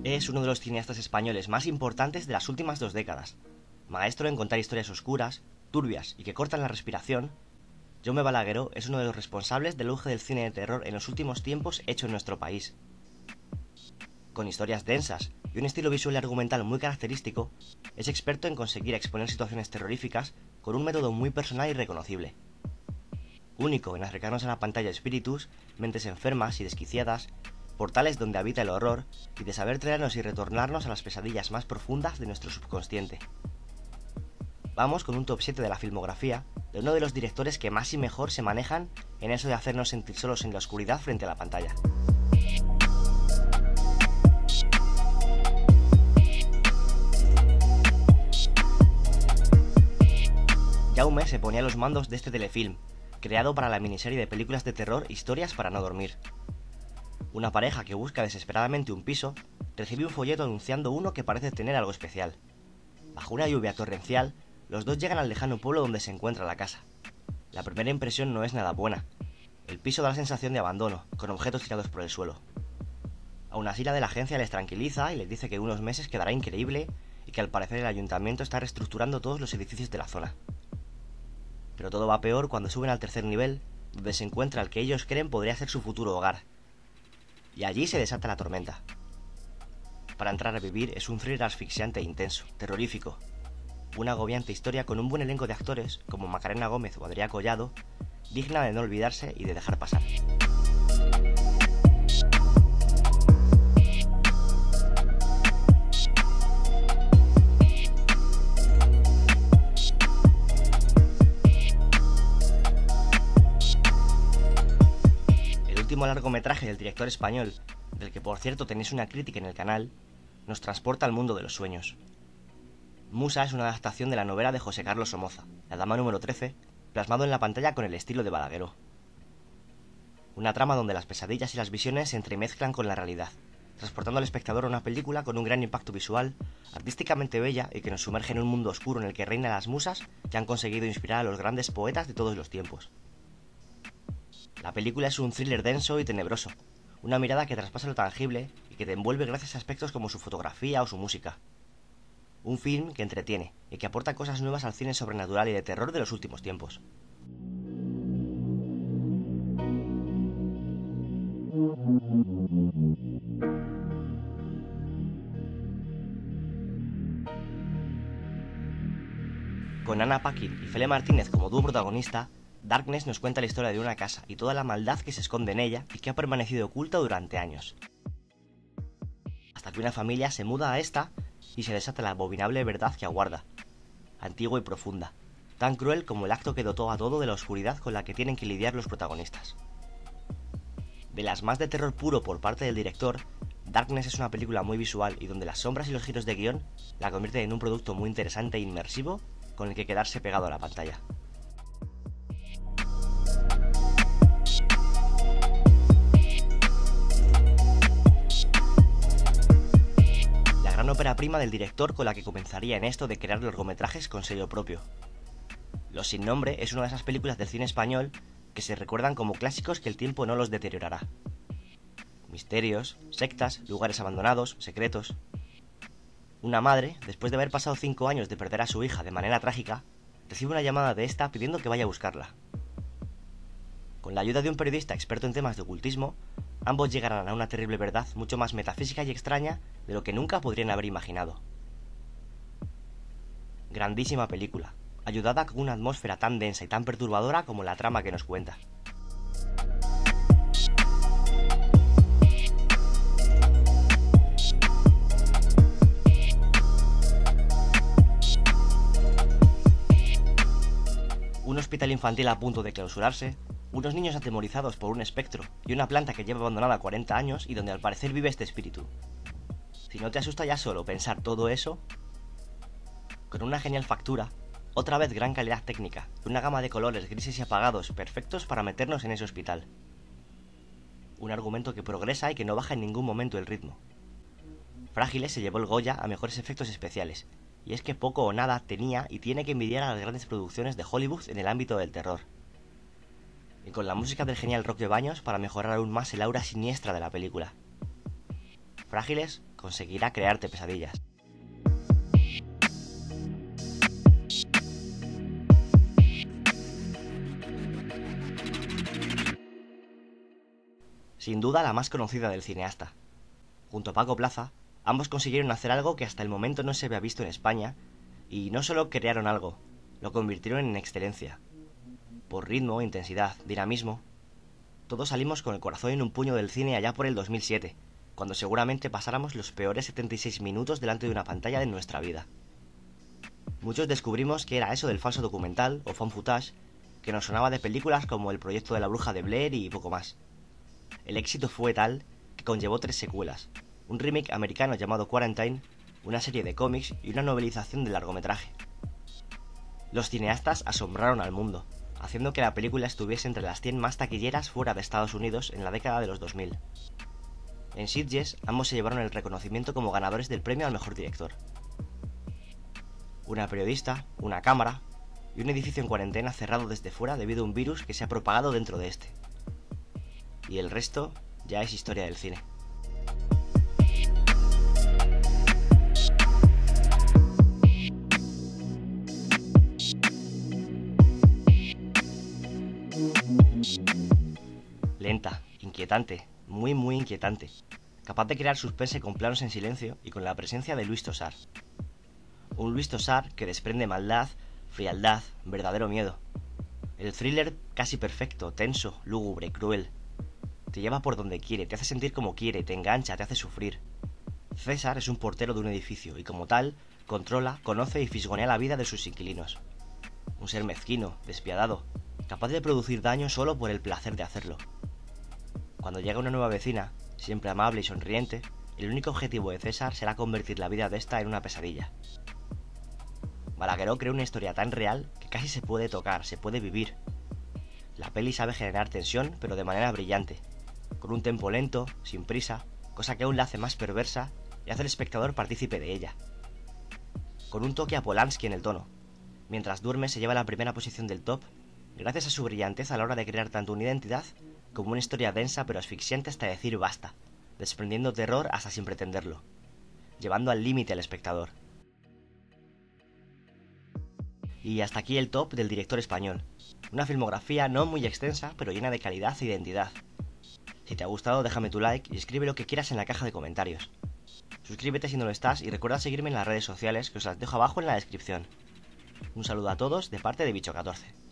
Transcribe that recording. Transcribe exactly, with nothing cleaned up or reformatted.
Es uno de los cineastas españoles más importantes de las últimas dos décadas. Maestro en contar historias oscuras, turbias y que cortan la respiración, Jaume Balagueró es uno de los responsables del auge del cine de terror en los últimos tiempos hecho en nuestro país. Con historias densas y un estilo visual y argumental muy característico, es experto en conseguir exponer situaciones terroríficas con un método muy personal y reconocible. Único en acercarnos a la pantalla espíritus, mentes enfermas y desquiciadas, portales donde habita el horror y de saber traernos y retornarnos a las pesadillas más profundas de nuestro subconsciente. Vamos con un top siete de la filmografía de uno de los directores que más y mejor se manejan en eso de hacernos sentir solos en la oscuridad frente a la pantalla. Jaume se ponía a los mandos de este telefilm, creado para la miniserie de películas de terror Historias para no dormir. Una pareja que busca desesperadamente un piso recibe un folleto anunciando uno que parece tener algo especial. Bajo una lluvia torrencial, los dos llegan al lejano pueblo donde se encuentra la casa. La primera impresión no es nada buena. El piso da la sensación de abandono, con objetos tirados por el suelo. Aún así, la de la agencia les tranquiliza y les dice que en unos meses quedará increíble y que al parecer el ayuntamiento está reestructurando todos los edificios de la zona. Pero todo va peor cuando suben al tercer nivel, donde se encuentra el que ellos creen podría ser su futuro hogar. Y allí se desata la tormenta. Para entrar a vivir es un thriller asfixiante e intenso, terrorífico. Una agobiante historia con un buen elenco de actores como Macarena Gómez o Adrià Collado, digna de no olvidarse y de dejar pasar. El último largometraje del director español, del que por cierto tenéis una crítica en el canal, nos transporta al mundo de los sueños. Musa es una adaptación de la novela de José Carlos Somoza, La dama número trece, plasmado en la pantalla con el estilo de Balagueró. Una trama donde las pesadillas y las visiones se entremezclan con la realidad, transportando al espectador a una película con un gran impacto visual, artísticamente bella y que nos sumerge en un mundo oscuro en el que reinan las musas que han conseguido inspirar a los grandes poetas de todos los tiempos. La película es un thriller denso y tenebroso, una mirada que traspasa lo tangible y que te envuelve gracias a aspectos como su fotografía o su música. Un film que entretiene y que aporta cosas nuevas al cine sobrenatural y de terror de los últimos tiempos. Con Anna Paquin y Fele Martínez como dúo protagonista, Darkness nos cuenta la historia de una casa y toda la maldad que se esconde en ella y que ha permanecido oculta durante años. Hasta que una familia se muda a esta y se desata la abominable verdad que aguarda, antigua y profunda, tan cruel como el acto que dotó a todo de la oscuridad con la que tienen que lidiar los protagonistas. De las más de terror puro por parte del director, Darkness es una película muy visual y donde las sombras y los giros de guión la convierten en un producto muy interesante e inmersivo con el que quedarse pegado a la pantalla. Gran ópera prima del director con la que comenzaría en esto de crear largometrajes con sello propio. Los Sin Nombre es una de esas películas del cine español que se recuerdan como clásicos que el tiempo no los deteriorará. Misterios, sectas, lugares abandonados, secretos. Una madre, después de haber pasado cinco años de perder a su hija de manera trágica, recibe una llamada de esta pidiendo que vaya a buscarla. Con la ayuda de un periodista experto en temas de ocultismo, ambos llegarán a una terrible verdad mucho más metafísica y extraña de lo que nunca podrían haber imaginado. Grandísima película, ayudada con una atmósfera tan densa y tan perturbadora como la trama que nos cuenta. Un hospital infantil a punto de clausurarse, unos niños atemorizados por un espectro y una planta que lleva abandonada cuarenta años y donde al parecer vive este espíritu. Si no te asusta ya solo pensar todo eso, con una genial factura, otra vez gran calidad técnica, una gama de colores grises y apagados perfectos para meternos en ese hospital. Un argumento que progresa y que no baja en ningún momento el ritmo. Frágiles se llevó el Goya a mejores efectos especiales, y es que poco o nada tenía y tiene que envidiar a las grandes producciones de Hollywood en el ámbito del terror. Y con la música del genial Rock de Baños para mejorar aún más el aura siniestra de la película. frágiles, conseguirá crearte pesadillas. Sin duda la más conocida del cineasta. Junto a Paco Plaza, ambos consiguieron hacer algo que hasta el momento no se había visto en España, y no solo crearon algo, lo convirtieron en excelencia. Por ritmo, intensidad, dinamismo, todos salimos con el corazón en un puño del cine allá por el dos mil siete, cuando seguramente pasáramos los peores setenta y seis minutos delante de una pantalla de nuestra vida. Muchos descubrimos que era eso del falso documental o found footage, que nos sonaba de películas como El proyecto de la bruja de Blair y poco más. El éxito fue tal que conllevó tres secuelas, un remake americano llamado Quarantine, una serie de cómics y una novelización del largometraje. Los cineastas asombraron al mundo, haciendo que la película estuviese entre las cien más taquilleras fuera de Estados Unidos en la década de los dos mil. En Sitges, ambos se llevaron el reconocimiento como ganadores del premio al mejor director. Una periodista, una cámara y un edificio en cuarentena cerrado desde fuera debido a un virus que se ha propagado dentro de este. Y el resto ya es historia del cine. Lenta, inquietante, muy muy inquietante, capaz de crear suspense con planos en silencio y con la presencia de Luis Tosar. Un Luis Tosar que desprende maldad, frialdad, verdadero miedo. El thriller casi perfecto, tenso, lúgubre, cruel. Te lleva por donde quiere, te hace sentir como quiere, te engancha, te hace sufrir. César es un portero de un edificio y como tal, controla, conoce y fisgonea la vida de sus inquilinos. Un ser mezquino, despiadado, capaz de producir daño solo por el placer de hacerlo. Cuando llega una nueva vecina, siempre amable y sonriente, el único objetivo de César será convertir la vida de esta en una pesadilla. Balagueró creó una historia tan real que casi se puede tocar, se puede vivir. La peli sabe generar tensión, pero de manera brillante, con un tempo lento, sin prisa, cosa que aún la hace más perversa y hace al espectador partícipe de ella. Con un toque a Polanski en el tono. Mientras duerme se lleva la primera posición del top, gracias a su brillantez a la hora de crear tanto una identidad como una historia densa pero asfixiante hasta decir basta, desprendiendo terror hasta sin pretenderlo, llevando al límite al espectador. Y hasta aquí el top del director español. Una filmografía no muy extensa, pero llena de calidad e identidad. Si te ha gustado, déjame tu like y escribe lo que quieras en la caja de comentarios. Suscríbete si no lo estás y recuerda seguirme en las redes sociales que os las dejo abajo en la descripción. Un saludo a todos de parte de Bicho catorce.